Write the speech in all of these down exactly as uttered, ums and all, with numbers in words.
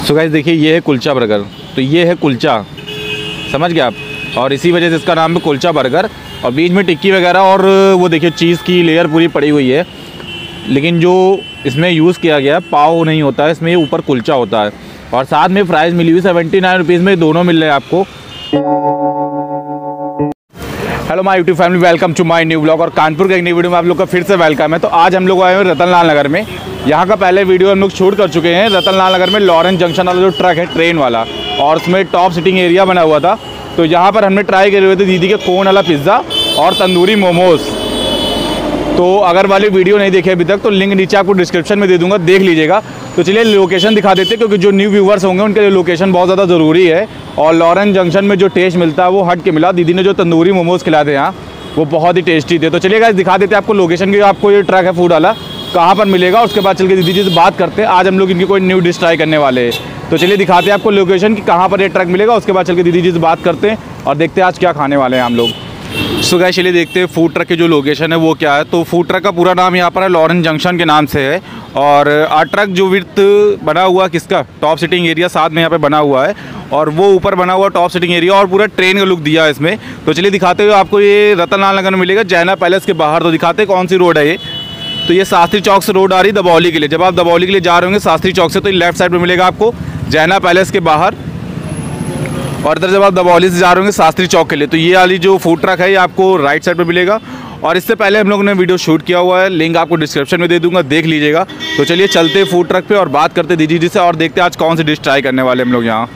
So guys देखिए, ये है कुलचा बर्गर। तो ये है कुलचा, समझ गए आप, और इसी वजह से इसका नाम है कुलचा बर्गर। और बीच में टिक्की वगैरह और वो देखिए चीज़ की लेयर पूरी पड़ी हुई है। लेकिन जो इसमें यूज़ किया गया है पाव नहीं होता है इसमें, ऊपर कुलचा होता है। और साथ में प्राइस मिली हुई सेवेंटी नाइन रुपीज़ में दोनों मिल रहे हैं आपको। Hello my YouTube family, welcome to my new blog. और कानपुर के एक नई वीडियो में आप लोग का फिर से वेलकम है। तो आज हम लोग आए हुए रतनलाल नगर में। यहाँ का पहले वीडियो हम लोग शूट कर चुके हैं रतनलाल नगर में। लॉरेंस जंक्शन वाला जो ट्रक है ट्रेन वाला, और उसमें टॉप सिटिंग एरिया बना हुआ था। तो यहाँ पर हमने ट्राई करे हुए थे दीदी के कोन वाला पिज़्ज़ा और तंदूरी मोमोज़। तो अगर वाली वीडियो नहीं देखे अभी तक तो लिंक नीचे आपको डिस्क्रिप्शन में दे दूंगा, देख लीजिएगा। तो चलिए लोकेशन दिखा देते हैं, क्योंकि जो न्यू व्यूवर्स होंगे उनके लिए लोकेशन बहुत ज़्यादा ज़रूरी है। और लॉरेंस जंक्शन में जो टेस्ट मिलता है वो हट के मिला। दीदी ने जो तंदूरी मोमोज़ खिलाए थे यहाँ वो बहुत ही टेस्टी थे। तो चलिए गाइस दिखा देते हैं आपको लोकेशन की, आपको ये ट्रक है फूड वाला कहाँ पर मिलेगा। उसके बाद चल के दीदी जी से बात करते हैं। आज हम लोग इनकी कोई न्यू डिश ट्राई करने वाले हैं। तो चलिए दिखाते हैं आपको लोकेशन की कहाँ पर ये ट्रक मिलेगा। उसके बाद चल के दीदी जी से बात करते हैं और देखते हैं आज क्या खाने वाले हैं हम लोग। सो गाइस चलिए देखते हैं फूड ट्रक की जो लोकेशन है वो क्या है। तो फूड ट्रक का पूरा नाम यहाँ पर है लॉरेंस जंक्शन के नाम से है। और आ ट्रक जो विर्थ बना हुआ किसका, टॉप सिटिंग एरिया साथ में यहाँ पे बना हुआ है, और वो ऊपर बना हुआ टॉप सिटिंग एरिया, और पूरा ट्रेन का लुक दिया है इसमें। तो चलिए दिखाते हुए आपको ये रतनलाल नगर में मिलेगा, जैना पैलेस के बाहर। तो दिखाते हैं कौन सी रोड है ये। तो ये शास्त्री चौक से रोड आ रही है दबौली के लिए। जब आप दबौली के लिए जा रहे होंगे शास्त्री चौक से, तो लेफ्ट साइड में मिलेगा आपको जैना पैलेस के बाहर। और इधर जब आप दबौली से जा रहे होंगे शास्त्री चौक के लिए, तो ये वाली जो फूड ट्रक है ये आपको राइट साइड पे मिलेगा। और इससे पहले हम लोगों ने वीडियो शूट किया हुआ है, लिंक आपको डिस्क्रिप्शन में दे दूंगा, देख लीजिएगा। तो चलिए चलते फूड ट्रक पे और बात करते दीदी जी से, और देखते आज कौन सी डिश ट्राई करने वाले हम लोग यहाँ।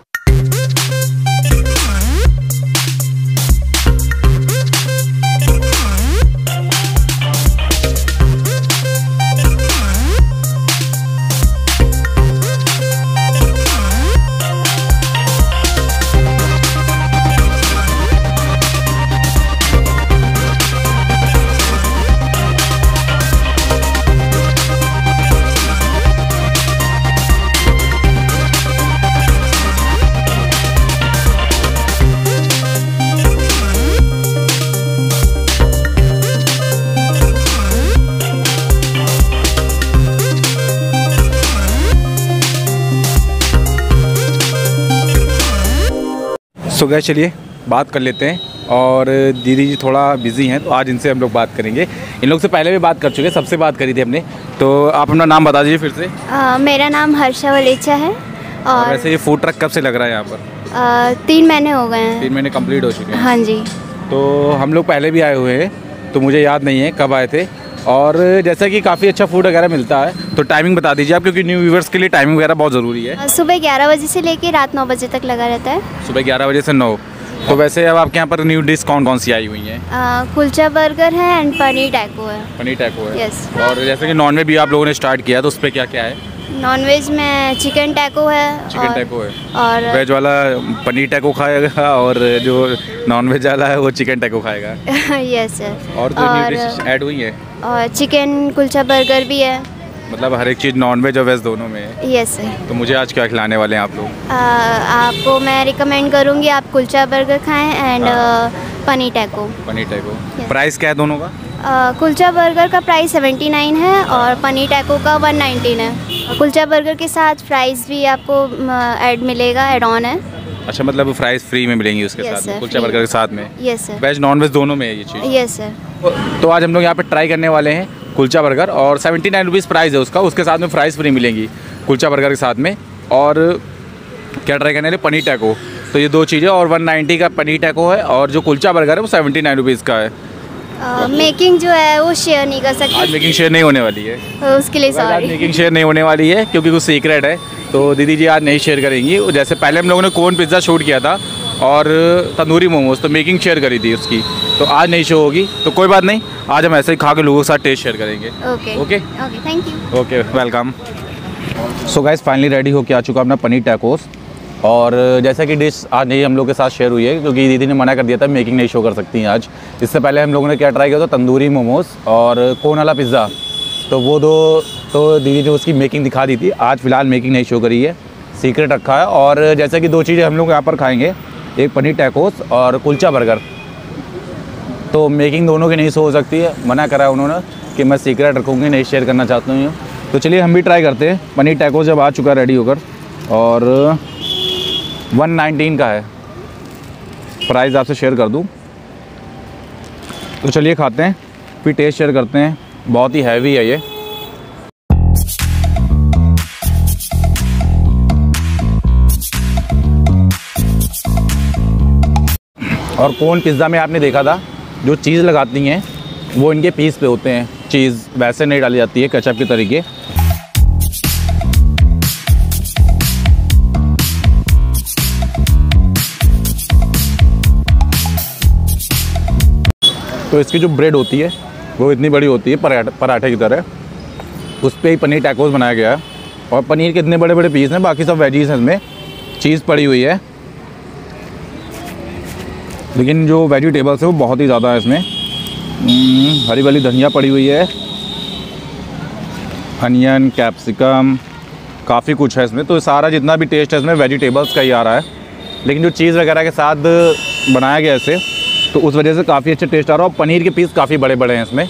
सो गाइस चलिए बात कर लेते हैं। और दीदी जी थोड़ा बिजी हैं तो आज इनसे हम लोग बात करेंगे। इन लोग से पहले भी बात कर चुके हैं, सबसे बात करी थी हमने। तो आप अपना नाम बता दीजिए फिर से। आ, मेरा नाम हर्षा वलेचा है। और, और वैसे ये फूड ट्रक कब से लग रहा है यहाँ पर? आ, तीन महीने हो गए हैं। तीन महीने कंप्लीट हो चुके हैं। हाँ जी। तो हम लोग पहले भी आए हुए हैं, तो मुझे याद नहीं है कब आए थे। और जैसा कि काफ़ी अच्छा फूड वगैरह मिलता है, तो टाइमिंग बता दीजिए आप, क्योंकि न्यू व्यूवर्स के लिए टाइमिंग वगैरह बहुत ज़रूरी है। सुबह ग्यारह बजे से लेके रात नौ बजे तक लगा रहता है। सुबह ग्यारह बजे से नौ। तो वैसे अब आपके यहाँ पर न्यू डिश कौन कौन सी आई हुई हैं? कुलचा बर्गर है एंड पनीर टैको है। पनीर टैको है, यस। और जैसे कि नॉन वेज भी आप लोगों ने स्टार्ट किया, तो उस पर क्या क्या है? नॉन वेज में चिकन टैको है। चिकन टैको है, और वेज वाला पनीर टैको खाएगा, और जो नॉन वेज वाला है वो चिकन टैको खाएगा। Yes sir. और जो न्यू डिश ऐड हुई है? और चिकन कुलचा बर्गर भी है। मतलब हर एक चीज़ नॉन वेज और वेज दोनों में है। Yes sir. तो मुझे आज क्या खिलाने वाले हैं आप लोग? आपको मैं रिकमेंड करूँगी आप कुलचा बर्गर खाएं एंड paneer taco. Paneer taco price क्या है दोनों का? Uh, कुलचा बर्गर का प्राइस सेवेंटी नाइन है और पनीर टैको का वन नाइनटीन है। कुलचा बर्गर के साथ फ्राइज़ भी आपको ऐड मिलेगा, एड ऑन है। अच्छा, मतलब फ्राइज़ फ्री में मिलेंगी उसके yes, साथ में, कुलचा बर्गर के साथ में? Yes sir. Veg non veg दोनों में है ये चीज़? Yes sir. तो आज हम लोग यहाँ पे ट्राई करने वाले हैं कुलचा बर्गर, और सेवेंटी नाइन रुपीज़ प्राइस है उसका। उसके साथ में फ्राइज़ फ्री मिलेंगी कुलचा बर्गर के साथ में। और क्या ट्राई करने वाले? पनीर टैको। तो ये दो चीज़ें, और वन नाइन्टी का पनीर टैको है, और जो कुलचा बर्गर है वो सेवेंटी नाइन रुपीज़ का है। मेकिंग uh, जो है वो शेयर नहीं कर सकते आज। मेकिंग शेयर नहीं होने वाली है, तो उसके लिए सॉरी। मेकिंग शेयर नहीं होने वाली है क्योंकि कुछ सीक्रेट है, तो दीदी जी आज नहीं शेयर करेंगी। जैसे पहले हम लोगों ने कोन पिज़्ज़ा शूट किया था और तंदूरी मोमोज, तो मेकिंग शेयर करी थी उसकी, तो आज नहीं शो होगी। तो कोई बात नहीं, आज हम ऐसे ही खा के लोगों के साथ टेस्ट शेयर करेंगे। Okay okay okay, thank you. Okay, welcome. So guys finally ready होके आ चुका अपना पनीर टैकोस। और जैसा कि डिश आज नहीं हम लोग के साथ शेयर हुई है, क्योंकि दीदी ने मना कर दिया था मेकिंग नहीं शो कर सकती हैं आज। इससे पहले हम लोगों ने क्या ट्राई किया था, तंदूरी मोमोज़ और कोन वाला पिज़्ज़ा। तो वो दो तो दीदी ने उसकी मेकिंग दिखा दी थी। आज फ़िलहाल मेकिंग नहीं शो करी है, सीक्रेट रखा है। और जैसा कि दो चीज़ें हम लोग यहाँ पर खाएँगे, एक पनीर टैकोस और कुलचा बर्गर। तो मेकिंग दोनों की नहीं शो हो सकती है, मना करा उन्होंने कि मैं सीक्रेट रखूँगी, नहीं शेयर करना चाहती हूँ। तो चलिए हम भी ट्राई करते हैं। पनीर टैकोस जब आ चुका है रेडी होकर, और वन नाइनटीन का है। प्राइस आपसे शेयर कर दूँ तो चलिए खाते हैं, फिर टेस्ट शेयर करते हैं। बहुत ही हैवी है ये। और कोन पिज़्ज़ा में आपने देखा था जो चीज़ लगाती हैं वो इनके पीस पे होते हैं, चीज़ वैसे नहीं डाली जाती है केचप के तरीके। तो इसकी जो ब्रेड होती है वो इतनी बड़ी होती है पराठे पराठे की तरह, उस पर ही पनीर टैकोस बनाया गया है। और पनीर के इतने बड़े बड़े पीस हैं, बाकी सब वेजीज हैं, इसमें चीज़ पड़ी हुई है, लेकिन जो वेजिटेबल्स है वो बहुत ही ज़्यादा है इसमें। हरी वाली धनिया पड़ी हुई है, अनियन, कैप्सिकम, काफ़ी कुछ है इसमें। तो सारा जितना भी टेस्ट है इसमें वेजिटेबल्स का ही आ रहा है, लेकिन जो चीज़ वगैरह के साथ बनाया गया इसे, तो उस वजह से काफ़ी अच्छा टेस्ट आ रहा है। और पनीर के पीस काफ़ी बड़े बड़े हैं इसमें।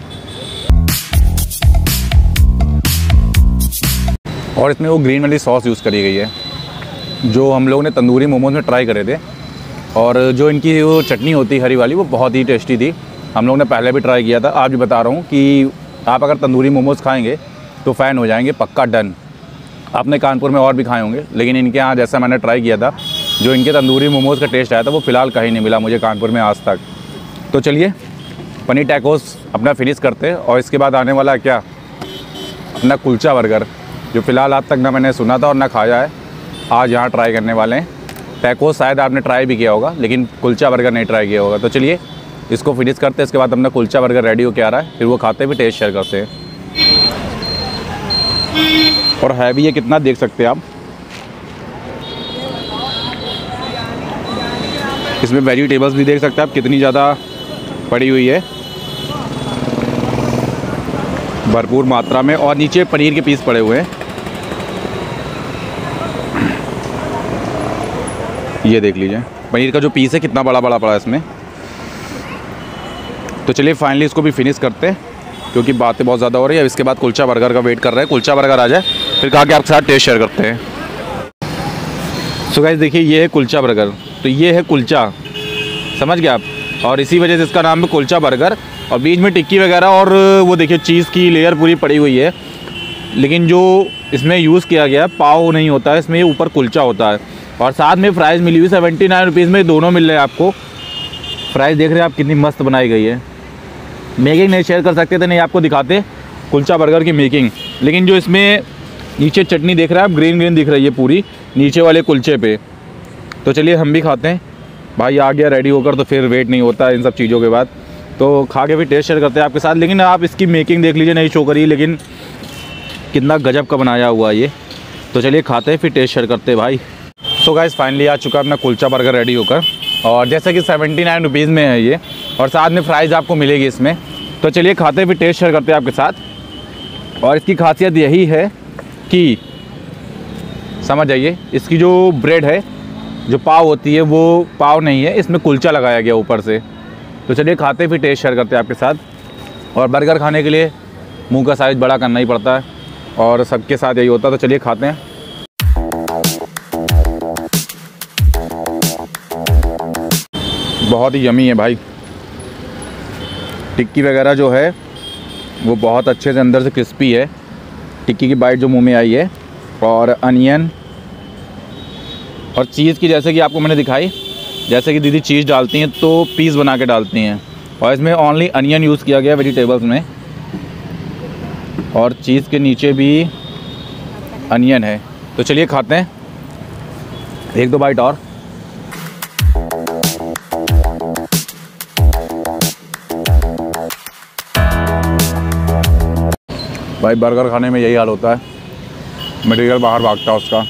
और इसमें वो ग्रीन वाली सॉस यूज़ करी गई है जो हम लोगों ने तंदूरी मोमोज में ट्राई करे थे। और जो इनकी वो चटनी होती है हरी वाली, वो बहुत ही टेस्टी थी। हम लोगों ने पहले भी ट्राई किया था। आज भी बता रहा हूँ कि आप अगर तंदूरी मोमोज़ खाएंगे तो फ़ैन हो जाएंगे, पक्का डन। आपने कानपुर में और भी खाए होंगे, लेकिन इनके यहाँ जैसा मैंने ट्राई किया था, जो इनके तंदूरी मोमोज़ का टेस्ट आया था वो फ़िलहाल कहीं नहीं मिला मुझे कानपुर में आज तक। तो चलिए पनीर टैकोस अपना फिनिश करते हैं। और इसके बाद आने वाला है क्या, अपना कुलचा बर्गर, जो फ़िलहाल आज तक ना मैंने सुना था और ना खाया है। आज यहाँ ट्राई करने वाले हैं। टैकोस शायद आपने ट्राई भी किया होगा, लेकिन कुलचा बर्गर नहीं ट्राई किया होगा। तो चलिए इसको फिनिश करते हैं। इसके बाद अपना कुलचा बर्गर रेडी हो के आ रहा है, फिर वो खाते भी टेस्ट शेयर करते हैं। और है भी ये कितना, देख सकते हैं आप। इसमें वेजिटेबल्स भी देख सकते हैं आप कितनी ज़्यादा पड़ी हुई है, भरपूर मात्रा में। और नीचे पनीर के पीस पड़े हुए हैं, ये देख लीजिए पनीर का जो पीस है कितना बड़ा बड़ा पड़ा है इसमें। तो चलिए फाइनली इसको भी फिनिश करते हैं, क्योंकि बातें बहुत ज़्यादा हो रही है। इसके बाद कुलचा बर्गर का वेट कर रहे हैं, कुलचा बर्गर आ जाए फिर कहा कि आपके साथ टेस्ट शेयर करते हैं। सो गाइस देखिए, ये है कुलचा बर्गर, तो ये है कुलचा, समझ गए आप। और इसी वजह से इसका नाम है कुलचा बर्गर। और बीच में टिक्की वगैरह और वो देखिए चीज़ की लेयर पूरी पड़ी हुई है, लेकिन जो इसमें यूज़ किया गया पाव नहीं होता है इसमें, ऊपर कुलचा होता है। और साथ में फ्राइज़ मिली हुई सेवेंटी नाइन रुपीज़ में दोनों मिल रहे हैं आपको। फ्राइज़ देख रहे हैं आप कितनी मस्त बनाई गई है। मेकिंग नहीं शेयर कर सकते थे, नहीं आपको दिखाते कुलचा बर्गर की मेकिंग। लेकिन जो इसमें नीचे चटनी देख रहे हैं आप, ग्रीन ग्रीन दिख रही है पूरी नीचे वाले कुलचे पे। तो चलिए हम भी खाते हैं। भाई आ गया रेडी होकर, तो फिर वेट नहीं होता इन सब चीज़ों के बाद। तो खा के भी टेस्ट शेयर करते हैं आपके साथ। लेकिन आप इसकी मेकिंग देख लीजिए, नहीं शो करिए, लेकिन कितना गजब का बनाया हुआ है ये। तो चलिए खाते हैं फिर टेस्ट शेयर करते हैं भाई। सो गाइस फाइनली आ चुका है अपना कुलचा बर्गर रेडी होकर। और जैसे कि सेवेंटी नाइन रुपीज़ में है ये, और साथ में फ्राइज़ आपको मिलेगी इसमें। तो चलिए खाते हैं फिर टेस्ट शेयर करते हैं आपके साथ। और इसकी खासियत यही है कि समझ जाइए, इसकी जो ब्रेड है, जो पाव होती है, वो पाव नहीं है, इसमें कुलचा लगाया गया ऊपर से। तो चलिए खाते हैं फिर टेस्ट शेयर करते हैं आपके साथ। और बर्गर खाने के लिए मुंह का साइज़ बड़ा करना ही पड़ता है, और सबके साथ यही होता है। तो चलिए खाते हैं। बहुत ही यमी है भाई। टिक्की वगैरह जो है वो बहुत अच्छे से अंदर से क्रिस्पी है, टिक्की की बाइट जो मुंह में आई है। और अनियन और चीज़ की, जैसे कि आपको मैंने दिखाई, जैसे कि दीदी चीज़ डालती हैं तो पीस बना के डालती हैं, और इसमें ओनली अनियन यूज़ किया गया वेजिटेबल्स में। और चीज़ के नीचे भी अनियन है। तो चलिए खाते हैं, एक दो बाइट और। भाई बर्गर खाने में यही हाल होता है, मटेरियल बाहर भागता है उसका।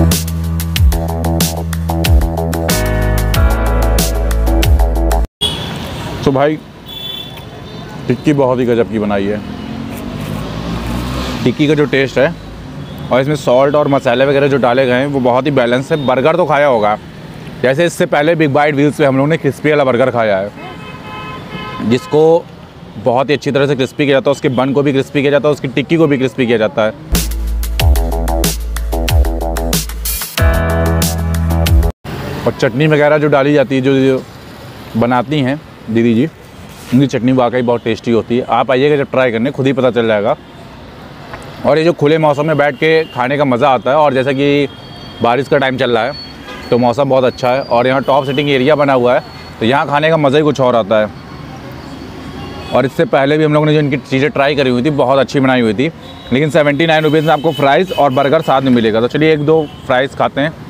तो भाई टिक्की बहुत ही गजब की बनाई है। टिक्की का जो टेस्ट है और इसमें सॉल्ट और मसाले वगैरह जो डाले गए हैं वो बहुत ही बैलेंस है। बर्गर तो खाया होगा, जैसे इससे पहले बिग बाइट व्हील्स पे हम लोगों ने क्रिस्पी वाला बर्गर खाया है, जिसको बहुत ही अच्छी तरह से क्रिस्पी किया जाता है। उसके बन को भी क्रिस्पी किया जाता है, उसकी टिक्की को भी क्रिस्पी किया जाता है। और चटनी वगैरह जो डाली जाती है, जो, जो बनाती हैं दीदी जी, उनकी चटनी वाकई बहुत टेस्टी होती है। आप आइएगा जब ट्राई करने, खुद ही पता चल जाएगा। और ये जो खुले मौसम में बैठ के खाने का मज़ा आता है, और जैसा कि बारिश का टाइम चल रहा है तो मौसम बहुत अच्छा है और यहाँ टॉप सिटिंग एरिया बना हुआ है, तो यहाँ खाने का मज़ा ही कुछ और आता है। और इससे पहले भी हम लोगों ने जो इनकी चीज़ें ट्राई करी हुई थी बहुत अच्छी बनाई हुई थी, लेकिन सेवेंटी नाइन रुपीज़ में आपको फ्राइज़ और बर्गर साथ में मिलेगा। तो चलिए एक दो फ्राइज़ खाते हैं।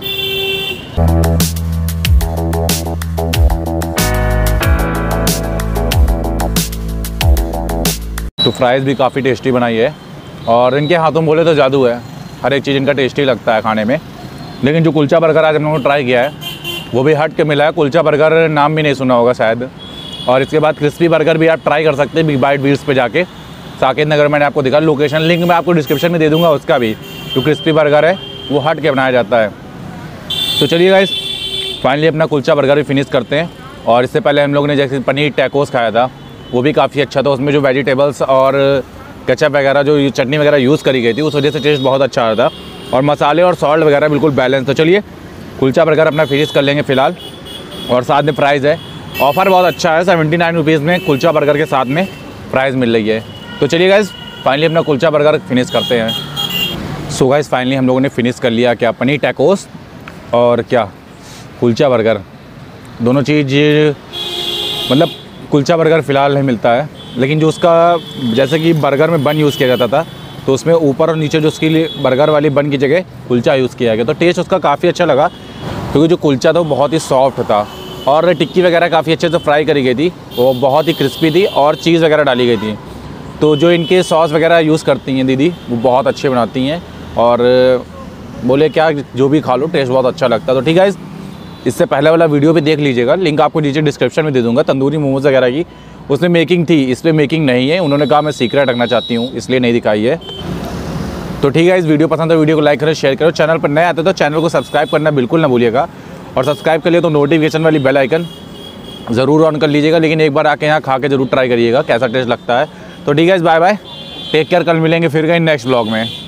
तो फ्राइज़ भी काफ़ी टेस्टी बनाई है और इनके हाथों बोले तो जादू है, हर एक चीज़ इनका टेस्टी लगता है खाने में। लेकिन जो कुलचा बर्गर आज हम लोगों ने ट्राई किया है वो भी हट के मिला है। कुलचा बर्गर नाम भी नहीं सुना होगा शायद। और इसके बाद क्रिस्पी बर्गर भी आप ट्राई कर सकते हैं बिग बाइट बीट्स पे जाके, साकेत नगर मैंने आपको दिखा, लोकेशन लिंक मैं आपको डिस्क्रिप्शन में दे दूँगा उसका भी। जो क्रिस्पी बर्गर है वो हट के बनाया जाता है। तो चलिए गाइस फाइनली अपना कुलचा बर्गर भी फिनिश करते हैं। और इससे पहले हम लोग ने जैसे पनीर टैकोस खाया था वो भी काफ़ी अच्छा था। उसमें जो वेजिटेबल्स और केचप वगैरह जो चटनी वगैरह यूज़ करी गई थी उस वजह से टेस्ट बहुत अच्छा आ रहा था, और मसाले और सॉल्ट वगैरह बिल्कुल बैलेंस। तो चलिए कुलचा बर्गर अपना फिनिश कर लेंगे फ़िलहाल। और साथ में प्राइस है, ऑफ़र बहुत अच्छा है, सेवेंटी नाइन रुपीज़ में कुलचा बर्गर के साथ में प्राइस मिल रही है। तो चलिए गाइस फाइनली अपना कुलचा बर्गर फिनिश करते हैं। सो गाइस फाइनली हम लोगों ने फिनिश कर लिया क्या पनीर टैकोस और क्या कुलचा बर्गर, दोनों चीज़। मतलब कुलचा बर्गर फ़िलहाल नहीं मिलता है, लेकिन जो उसका जैसे कि बर्गर में बन यूज़ किया जाता था तो उसमें ऊपर और नीचे जो उसकी बर्गर वाली बन की जगह कुलचा यूज़ किया गया, तो टेस्ट उसका काफ़ी अच्छा लगा। क्योंकि जो कुलचा था वो बहुत ही सॉफ्ट था और टिक्की वगैरह काफ़ी अच्छे से फ्राई करी गई थी, वो बहुत ही क्रिस्पी थी और चीज़ वगैरह डाली गई थी। तो जो इनके सॉस वगैरह यूज़ करती हैं दीदी वो बहुत अच्छे बनाती हैं, और बोले क्या जो भी खा लो टेस्ट बहुत अच्छा लगता है। तो ठीक है, इससे पहले वाला वीडियो भी देख लीजिएगा, लिंक आपको नीचे डिस्क्रिप्शन में दे दूँगा। तंदूरी मोमोज़ वगैरह की उसमें मेकिंग थी, इस पर मेकिंग नहीं है, उन्होंने कहा मैं सीक्रेट रखना चाहती हूँ इसलिए नहीं दिखाई है। तो ठीक है, इस वीडियो पसंद है वीडियो को लाइक करो, शेयर करो। चैनल पर नए आते तो चैनल को सब्सक्राइब करना बिल्कुल ना भूलिएगा, और सब्सक्राइब कर लिए तो नोटिफिकेशन वाली बेल आइकन ज़रूर ऑन कर लीजिएगा। लेकिन एक बार आके यहाँ खा के ज़रूर ट्राई करिएगा कैसा टेस्ट लगता है। तो ठीक है, बाय बाय, टेक केयर, कल मिलेंगे फिर कहीं नेक्स्ट ब्लॉग में।